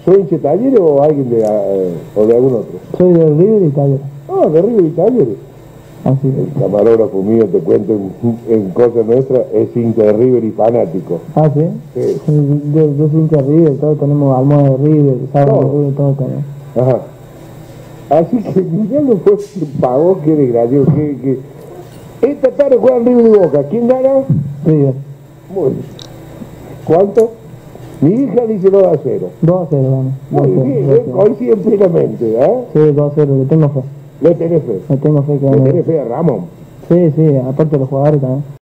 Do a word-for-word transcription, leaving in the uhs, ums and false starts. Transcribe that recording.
¿Sos hincha de Talleres o alguien de, eh, o de algún otro? Soy de River y Talleres. Ah, de River y Talleres. Así El camarógrafo mío, te cuento en, en cosas nuestras, es hincha de River y fanático. Ah, ¿sí? Sí. Yo, yo soy hincha de River, todos tenemos almohada de River, sábado de Todo. River, todos tenemos. Ajá. Así que mirá lo fue que pagó, que desgraciado, que, que... Esta tarde juegan River y Boca. ¿Quién gana? River. Muy bien. ¿Cuánto? Mi hija dice dos a cero. dos a cero, vamos. Muy bien, eh, coinciden plenamente, ¿eh? Sí, dos a cero, le tengo fe. Le tenés fe. Le tengo fe que Le gane. tenés fe a Ramón. Sí, sí, aparte de los jugadores también.